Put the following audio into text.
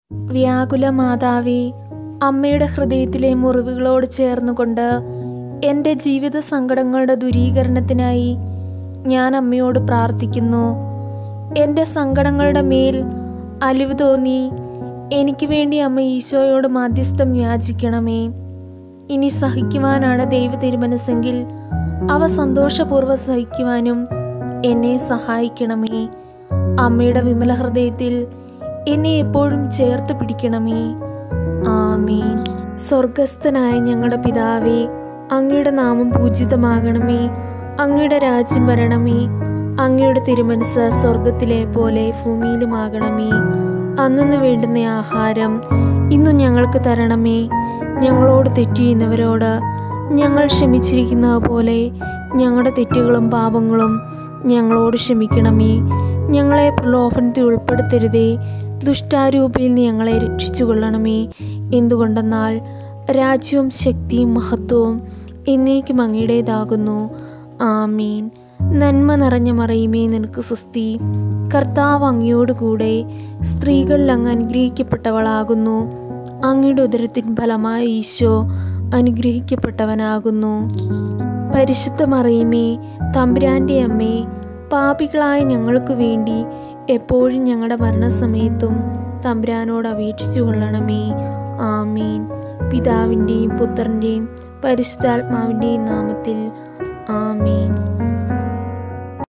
വ്യാകുല മാതാവേ, അമ്മയുടെ ഹൃദയത്തിലെ മുറിവുകളോട് ചേർന്നുകൊണ്ട് എൻ്റെ ജീവിത സങ്കടങ്ങളുടെ ദൂരീകരണത്തിനായി ഞാൻ അമ്മയോട് പ്രാർത്ഥിക്കുന്നു. എൻ്റെ സങ്കടങ്ങളുടെ മേൽ അലിവ് തോന്നി എനിക്ക് വേണ്ടി അമ്മ ഈശോയോട് മാധ്യസ്ഥം യാചിക്കണമേ. ഇനി സഹിക്കുവാനാണ് ദൈവ തിരുമനസ്സെങ്കിൽ അവ സന്തോഷപൂർവ്വം സഹിക്കുവാനും എന്നെ സഹായിക്കണമേ. അമ്മയുടെ വിമല ഹൃദയത്തിൽ എന്നെ എപ്പോഴും ചേർത്ത് പിടിക്കണമേ. ആമീൻ. സ്വർഗസ്ഥനായ ഞങ്ങളുടെ പിതാവേ, അങ്ങയുടെ നാമം പൂജിതമാകണമേ. അങ്ങയുടെ രാജ്യം വരണമേ. അങ്ങയുടെ തിരുമനസ് സ്വർഗത്തിലെ പോലെ ഭൂമിയിലുമാകണമേ. അന്നു വേണ്ടുന്ന ആഹാരം ഇന്നു ഞങ്ങൾക്ക് തരണമേ. ഞങ്ങളോട് തെറ്റ് ചെയ്യുന്നവരോട് ഞങ്ങൾ ക്ഷമിച്ചിരിക്കുന്നത് പോലെ ഞങ്ങളുടെ തെറ്റുകളും പാപങ്ങളും ഞങ്ങളോട് ക്ഷമിക്കണമേ. ഞങ്ങളെ പ്രലോഭനത്തിൽ ഉൾപ്പെടുത്തരുതേ, ദുഷ്ടാരൂപിയിൽ നിന്ന് ഞങ്ങളെ രക്ഷിച്ചു കൊള്ളണമേ. എന്തുകൊണ്ടെന്നാൽ രാജ്യവും ശക്തിയും മഹത്വവും എന്നേക്കും അങ്ങയുടേതാകുന്നു. ആമീൻ. നന്മ നിറഞ്ഞ മറിയമേ, നിനക്ക് സ്വസ്തി. കർത്താവ് അങ്ങയോട് കൂടെ സ്ത്രീകളിൽ അങ്ങ് അനുഗ്രഹിക്കപ്പെട്ടവളാകുന്നു. അങ്ങയുടെ ഉദരത്തിൻ ഫലമായ ഈശോ അനുഗ്രഹിക്കപ്പെട്ടവനാകുന്നു. പരിശുദ്ധ മറിയമേ, തമ്പുരാൻ്റെ അമ്മേ, പാപികളായ ഞങ്ങൾക്ക് വേണ്ടി എപ്പോഴും ഞങ്ങളുടെ മരണസമയത്തും തമ്പുരാനോട് അപേക്ഷിച്ചു കൊള്ളണമേ. ആമീൻ. പിതാവിൻ്റെയും പുത്രൻ്റെയും പരിശുദ്ധാത്മാവിൻ്റെയും നാമത്തിൽ. ആമീൻ.